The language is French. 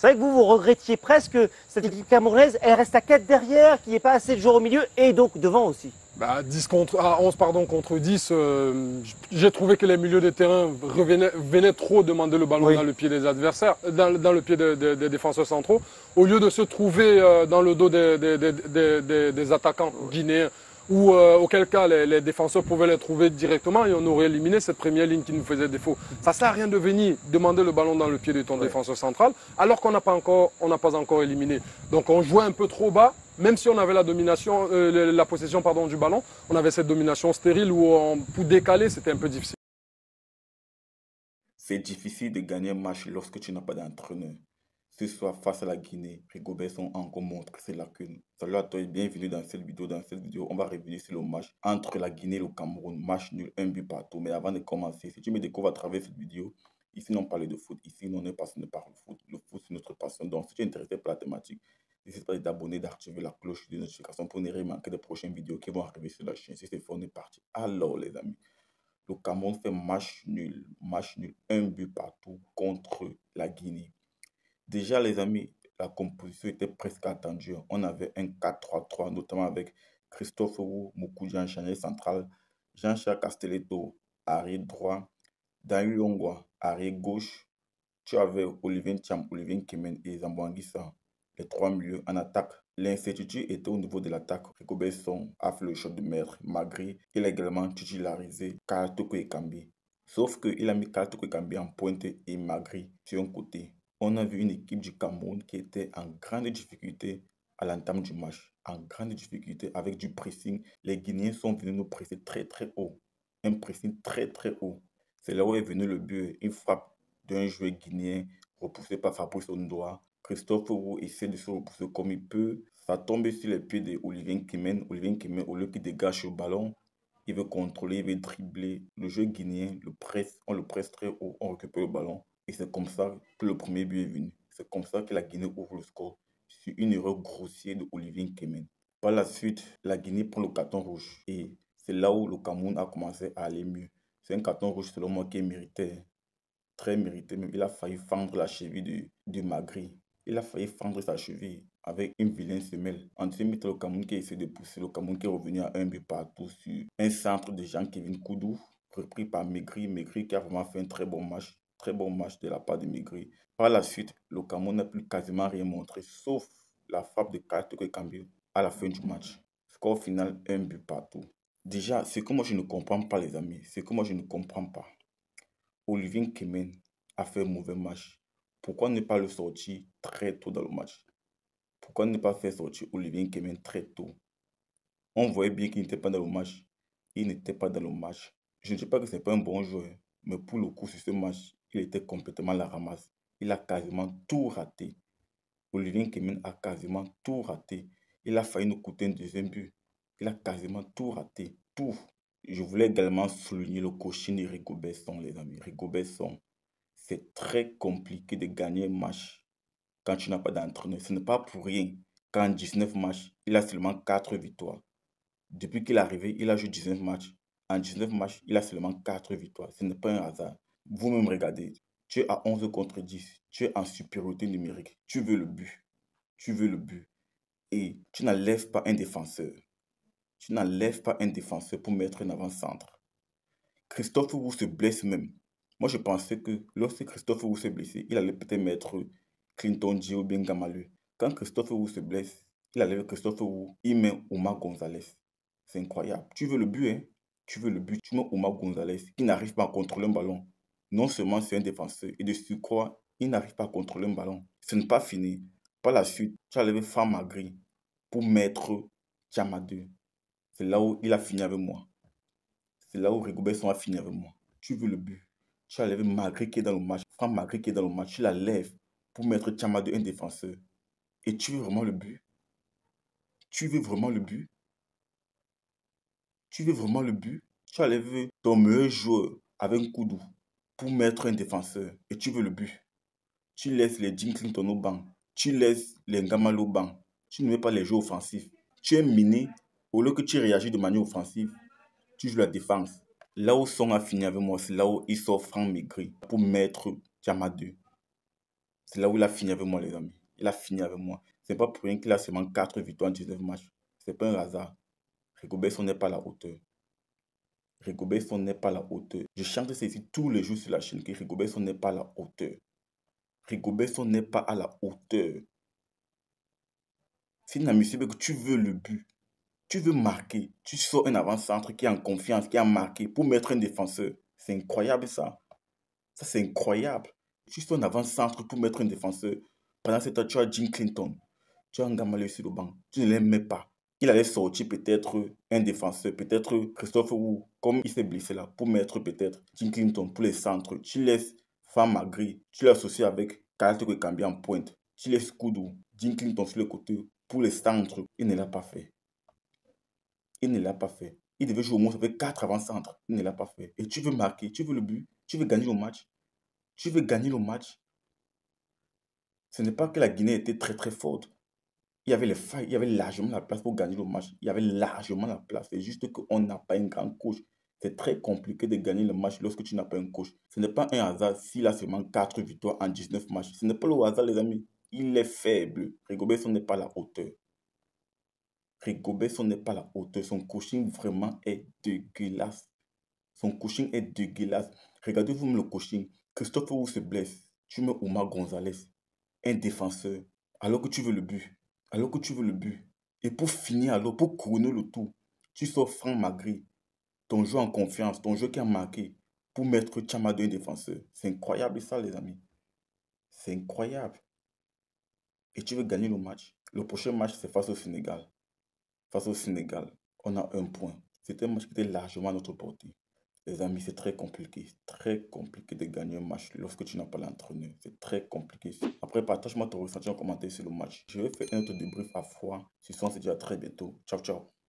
C'est vrai que vous regrettiez presque cette équipe camerounaise, elle reste à 4 derrière, qu'il n'y ait pas assez de joueurs au milieu et donc devant aussi. Bah, 11 pardon, contre 10, j'ai trouvé que les milieux de terrain venaient trop demander le ballon Oui. dans le pied des adversaires, dans le pied des défenseurs centraux, au lieu de se trouver dans le dos des attaquants guinéens, ou auquel cas les défenseurs pouvaient les trouver directement et on aurait éliminé cette première ligne qui nous faisait défaut. Ça ne sert à rien de venir demander le ballon dans le pied de ton défenseur central alors qu'on n'a pas encore éliminé. Donc on jouait un peu trop bas. Même si on avait la domination, la possession pardon, du ballon, on avait cette domination stérile où pour décaler, c'était un peu difficile. C'est difficile de gagner un match lorsque tu n'as pas d'entraîneur. Ce soir, face à la Guinée, Rigobert a encore montré ses lacunes. Salut à toi et bienvenue dans cette vidéo. Dans cette vidéo, on va revenir sur le match entre la Guinée et le Cameroun. Match nul, un but partout. Mais avant de commencer, si tu me découvres à travers cette vidéo, ici on parle de foot. Ici, on est passionné par le foot. Le foot, c'est notre passion. Donc, si tu es intéressé par la thématique, n'hésite pas d'abonner, d'activer la cloche de notification pour ne rien manquer des prochaines vidéos qui vont arriver sur la chaîne. Si c'est fait, on est parti. Alors, les amis, le Cameroun fait match nul, un but partout contre la Guinée. Déjà, les amis, la composition était presque attendue. On avait un 4-3-3, notamment avec Christophe Roux, Moukoudji en charnière centrale, Jean-Charles Castelletto, arrière droit, Daniel Yongwa, arrière gauche. Tu avais Olivier Thiam, Olivier Kemen et Zamboanguissa, les trois milieux en attaque. L'incertitude était au niveau de l'attaque. Rigobert Song a fait le choix de mettre Magri. Il a également titularisé Karl Toko Ekambi. Sauf qu'il a mis Karl Toko Ekambi en pointe et Magri sur un côté. On a vu une équipe du Cameroun qui était en grande difficulté à l'entame du match. En grande difficulté avec du pressing. Les Guinéens sont venus nous presser très très haut. Un pressing très très haut. C'est là où est venu le but. Une frappe d'un joueur guinéen repoussé par Fabrice Ondoa. Christophe Roux essaie de se repousser comme il peut. Ça tombe sur les pieds d'Olivier Kemen. Olivier Kemen, au lieu qu'il dégage le ballon, il veut contrôler, il veut dribbler. Le jeu guinéen on le presse très haut, on récupère le ballon. Et c'est comme ça que le premier but est venu. C'est comme ça que la Guinée ouvre le score sur une erreur grossière de Olivier Kemen. Par la suite, la Guinée prend le carton rouge. Et c'est là où le Cameroun a commencé à aller mieux. C'est un carton rouge selon moi qui est mérité. Très mérité même. Il a failli fendre la cheville de Magri. Il a failli fendre sa cheville avec une vilaine semelle. En deuxième mi-temps, le Cameroun qui a essayé de pousser. Le Cameroun qui est revenu à un but partout sur un centre de Jean-Kévin Koudou, repris par Maigri. Maigri qui a vraiment fait un très bon match. Très bon match de la part de Maigri. Par la suite, le Cameroun n'a plus quasiment rien montré, sauf la frappe de Karl Toko Ekambi à la fin du match. Score final, un but partout. Déjà, c'est que moi je ne comprends pas, les amis. C'est que moi je ne comprends pas. Olivier Kemen a fait un mauvais match. Pourquoi ne pas le sortir très tôt dans le match? Pourquoi ne pas faire sortir Olivier Kemen très tôt? On voyait bien qu'il n'était pas dans le match. Il n'était pas dans le match. Je ne sais pas que ce n'est pas un bon joueur, mais pour le coup, sur ce match, il était complètement à la ramasse. Il a quasiment tout raté. Olivier Kemen a quasiment tout raté. Il a failli nous coûter un deuxième but. Il a quasiment tout raté. Tout. Je voulais également souligner le coaching de Rigobert Song, les amis. Rigobert Song, c'est très compliqué de gagner un match quand tu n'as pas d'entraîneur. Ce n'est pas pour rien qu'en 19 matchs, il a seulement 4 victoires. Depuis qu'il est arrivé, il a joué 19 matchs. En 19 matchs, il a seulement 4 victoires. Ce n'est pas un hasard. Vous-même regardez, tu es à 11 contre 10. Tu es en supériorité numérique. Tu veux le but. Tu veux le but. Et tu n'enlèves pas un défenseur. Tu n'enlèves pas un défenseur pour mettre un avant-centre. Christophe Roux se blesse même. Moi, je pensais que lorsque Christophe Roux s'est blessé, il allait peut-être mettre Clinton Dji ou bien Gamalu. Quand Christophe Roux se blesse, il enlève Christophe Roux, il met Oumar Gonzalez. C'est incroyable. Tu veux le but, hein? Tu veux le but, tu mets Oumar Gonzalez qui n'arrive pas à contrôler un ballon. Non seulement c'est un défenseur, et de surcroît, il n'arrive pas à contrôler un ballon. Ce n'est pas fini. Par la suite, tu as enlevé Fam Magri pour mettre Tchamadou. C'est là où il a fini avec moi. C'est là où Rigobert Song a fini avec moi. Tu veux le but. Tu as levé Magri qui est dans le match. Franck Magri qui est dans le match. Tu la lèves pour mettre Tchamadou un défenseur. Et tu veux vraiment le but. Tu veux vraiment le but. Tu veux vraiment le but. Tu as levé ton meilleur joueur avec un Koudou pour mettre un défenseur. Et tu veux le but. Tu laisses les Jim Clinton au banc. Tu laisses les Ngamal au banc. Tu ne mets pas les jeux offensifs. Tu es miné. Au lieu que tu réagis de manière offensive, tu joues la défense. Là où Song a fini avec moi, c'est là où il sort Franck Maigri pour mettre Tchamadou. C'est là où il a fini avec moi, les amis. Il a fini avec moi. C'est pas pour rien qu'il a seulement 4 victoires en 19 matchs. C'est pas un hasard. Rigobertson n'est pas à la hauteur. Rigobertson n'est pas à la hauteur. Je chante ça ici tous les jours sur la chaîne que Rigobertson n'est pas à la hauteur. Rigobertson n'est pas à la hauteur. C'est inadmissible que tu veux le but. Tu veux marquer. Tu sors un avant-centre qui est en confiance, qui a marqué pour mettre un défenseur. C'est incroyable ça. Ça, c'est incroyable. Tu sors un avant-centre pour mettre un défenseur. Pendant ce temps, tu as Jim Clinton. Tu as un gamin sur le banc. Tu ne l'aimes même pas. Il allait sortir peut-être un défenseur, peut-être Christophe Wu, comme il s'est blessé là, pour mettre peut-être Jim Clinton pour les centres. Tu laisses Fan Magri, tu l'associes avec Karate Kambi en pointe. Tu laisses Koudou, Jim Clinton sur le côté pour les centres. Il ne l'a pas fait. Il ne l'a pas fait. Il devait jouer au moins avec 4 avant-centres. Il ne l'a pas fait. Et tu veux marquer, tu veux le but, tu veux gagner le match. Tu veux gagner le match. Ce n'est pas que la Guinée était très très forte. Il y avait les failles, il y avait largement la place pour gagner le match. Il y avait largement la place. C'est juste qu'on n'a pas un grand coach. C'est très compliqué de gagner le match lorsque tu n'as pas un coach. Ce n'est pas un hasard s'il a seulement 4 victoires en 19 matchs. Ce n'est pas le hasard, les amis. Il est faible. Rigobertson n'est pas à la hauteur. Rigobertson n'est pas à la hauteur. Son coaching vraiment est dégueulasse. Son coaching est dégueulasse. Regardez-vous le coaching. Christophe Wu se blesse. Tu mets Omar Gonzalez, un défenseur, alors que tu veux le but. Alors que tu veux le but. Et pour finir, alors, pour couronner le tout, tu sors Franck Magri, ton jeu en confiance, ton jeu qui a marqué, pour mettre Tchama un défenseur. C'est incroyable ça, les amis. C'est incroyable. Et tu veux gagner le match. Le prochain match, c'est face au Sénégal. Face au Sénégal, on a un point. C'était un match qui était largement à notre portée. Les amis, c'est très compliqué de gagner un match lorsque tu n'as pas l'entraîneur. C'est très compliqué. Après, partage-moi ton ressenti en commentaire sur le match. Je vais faire un autre débrief à froid. Si on se dit à très bientôt. Ciao, ciao.